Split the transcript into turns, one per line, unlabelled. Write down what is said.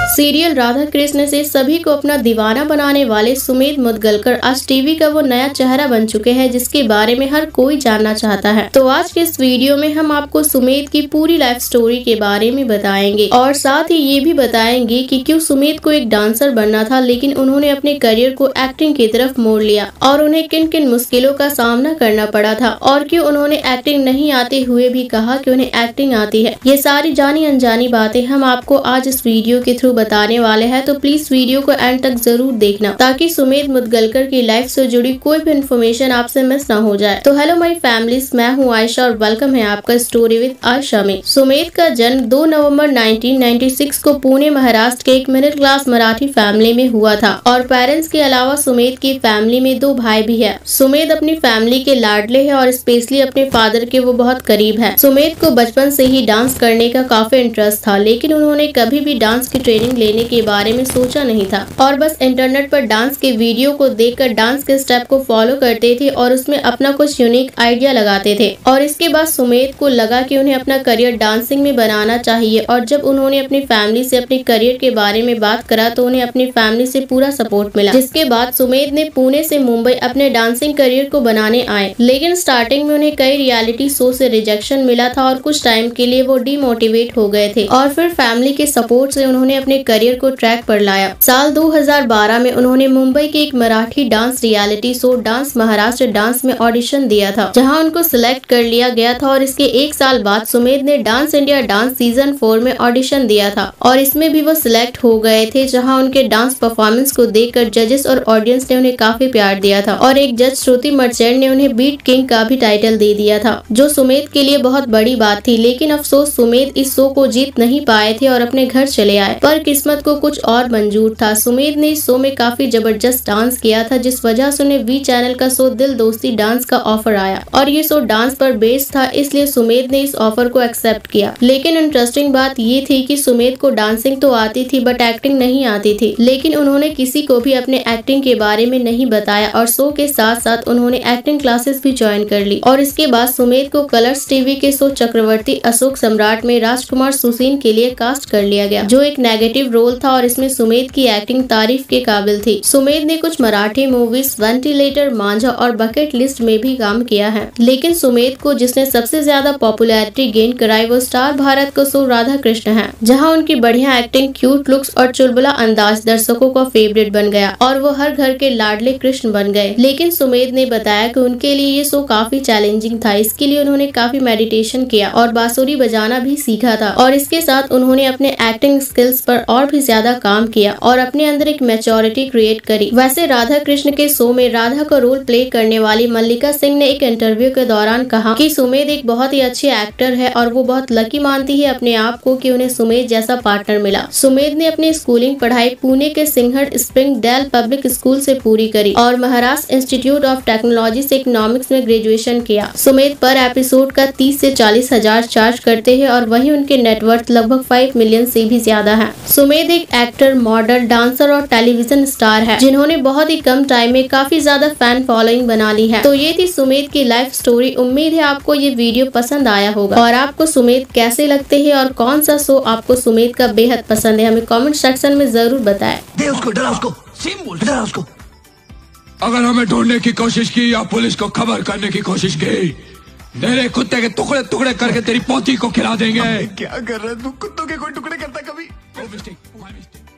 Serial Radha Krishna से सभी को अपना दीवाना बनाने वाले सुमेध मुदगलकर आज टीवी का वो नया चेहरा बन चुके हैं जिसके बारे में हर कोई जानना चाहता है। तो आज के इस वीडियो में हम आपको सुमेध की पूरी लाइफ स्टोरी के बारे में बताएंगे और साथ ही ये भी बताएंगे कि क्यों सुमेध को एक डांसर बनना था लेकिन उन्होंने अपने करियर को एक्टिंग की तरफ मोड़ लिया और उन्हें किन किन मुश्किलों का सामना करना पड़ा था और क्यों उन्होंने एक्टिंग नहीं आते हुए भी कहा कि उन्हें एक्टिंग आती है। ये सारी जानी अनजानी बातें हम आपको आज इस वीडियो के थ्रू बताने वाले हैं, तो प्लीज वीडियो को एंड तक जरूर देखना ताकि सुमेध मुदगलकर की लाइफ से जुड़ी कोई भी इन्फॉर्मेशन आपसे मिस न हो जाए। तो हेलो माय फैमिलीज, मैं हूँ आयशा और वेलकम है आपका स्टोरी विद आयशा में। सुमेध का जन्म 2 नवंबर 1996 को पुणे महाराष्ट्र के एक मिडिल क्लास मराठी फैमिली में हुआ था और पेरेंट्स के अलावा सुमेध की फैमिली में 2 भाई भी है। सुमेध अपनी फैमिली के लाडले है और स्पेशली अपने फादर के वो बहुत करीब है। सुमेध को बचपन से ही डांस करने का काफी इंटरेस्ट था लेकिन उन्होंने कभी भी डांस की ट्रेनिंग लेने के बारे में सोचा नहीं था और बस इंटरनेट पर डांस के वीडियो को देखकर डांस के स्टेप को फॉलो करते थे और उसमें अपना कुछ यूनिक आइडिया लगाते थे। और इसके बाद सुमेध को लगा कि उन्हें अपना करियर डांसिंग में बनाना चाहिए और जब उन्होंने अपनी फैमिली से अपने करियर के बारे में बात करा तो उन्हें अपनी फैमिली से पूरा सपोर्ट मिला, जिसके बाद सुमेध ने पुणे से मुंबई अपने डांसिंग करियर को बनाने आए। लेकिन स्टार्टिंग में उन्हें कई रियलिटी शो से रिजेक्शन मिला था और कुछ टाइम के लिए वो डिमोटिवेट हो गए थे और फिर फैमिली के सपोर्ट से उन्होंने अपने करियर को ट्रैक पर लाया। साल 2012 में उन्होंने मुंबई के एक Marathi dance reality show dance Maharashtra dance में ऑडिशन दिया था जहां उनको सिलेक्ट कर लिया गया था और इसके 1 साल बाद सुमेध ने डांस इंडिया डांस सीजन 4 में ऑडिशन दिया था और इसमें भी वो सिलेक्ट हो गए थे जहां उनके डांस परफॉर्मेंस को देखकर जजेस और ऑडियंस ने उन्हें काफी प्यार दिया था और एक जज श्रुति मर्चेंट ने उन्हें बीट किंग का भी टाइटल दे दिया था जो सुमेध के लिए बहुत बड़ी बात थी। लेकिन अफसोस सुमेध इस शो को जीत नहीं पाए थे और अपने घर चले आए, पर किस्मत को कुछ और मंजूर था। सुमेध ने इस शो में काफी जबरदस्त डांस किया था जिस वजह से उन्हें वी चैनल का शो दिल दोस्ती डांस का ऑफर आया और ये शो डांस पर बेस्ड था, इसलिए सुमेध ने इस ऑफर को एक्सेप्ट किया। लेकिन इंटरेस्टिंग बात ये थी कि सुमेध को डांसिंग तो आती थी बट एक्टिंग नहीं आती थी, लेकिन उन्होंने किसी को भी अपने एक्टिंग के बारे में नहीं बताया और शो के साथ साथ उन्होंने एक्टिंग क्लासेस भी ज्वाइन कर ली। और इसके बाद सुमेध को कलर्स टीवी के शो चक्रवर्ती अशोक सम्राट में राजकुमार सुसीन के लिए कास्ट कर लिया गया जो एक नेगेटिव रोल था और इसमें सुमेध की एक्टिंग तारीफ के काबिल थी। सुमेध ने कुछ मराठी मूवीज वेंटिलेटर, मांझा और बकेट लिस्ट में भी काम किया है। लेकिन सुमेध को जिसने सबसे ज्यादा पॉपुलैरिटी गेन कराई वो स्टार भारत का शो राधा कृष्ण है जहां उनकी बढ़िया एक्टिंग, क्यूट लुक्स और चुलबुला अंदाज दर्शकों का फेवरेट बन गया और वो हर घर के लाडले कृष्ण बन गए। लेकिन सुमेध ने बताया कि उनके लिए ये शो काफी चैलेंजिंग था, इसके लिए उन्होंने काफी मेडिटेशन किया और बांसुरी बजाना भी सीखा था और इसके साथ उन्होंने अपने एक्टिंग स्किल्स पर और भी ज्यादा काम किया और अपने अंदर एक मैच्योरिटी क्रिएट करी। वैसे राधा कृष्ण के शो में राधा का रोल प्ले करने वाली मल्लिका सिंह ने एक इंटरव्यू के दौरान कहा कि सुमेध एक बहुत ही अच्छे एक्टर है और वो बहुत लकी मानती है अपने आप को कि उन्हें सुमेध जैसा पार्टनर मिला। सुमेध ने अपनी स्कूलिंग पढ़ाई पुणे के Sinhgad Springdale public school से पूरी करी और महाराष्ट्र इंस्टीट्यूट ऑफ टेक्नोलॉजी से इकोनॉमिक्स में ग्रेजुएशन किया। सुमेध पर एपिसोड का 30 से 40 हजार चार्ज करते हैं और वहीं उनके नेटवर्थ लगभग 5 मिलियन से भी ज्यादा है। सुमेध एक एक्टर, मॉडल, डांसर और टेलीविजन स्टार है जिन्होंने बहुत ही कम टाइम में काफी ज्यादा फैन फॉलोइंग बना ली है। तो ये थी सुमेध की लाइफ स्टोरी। उम्मीद है आपको ये वीडियो पसंद आया होगा और आपको सुमेध कैसे लगते हैं और कौन सा शो आपको सुमेध का बेहद पसंद है हमें कमेंट सेक्शन में जरूर बताएं।
अगर हमें ढूंढने की कोशिश की या पुलिस को खबर करने की कोशिश की, तेरे कुत्ते के टुकड़े टुकड़े करके तेरी पोती को खिला देंगे।
क्या कर रहा है तू? कुत्तों के कोई टुकड़े करता कभी?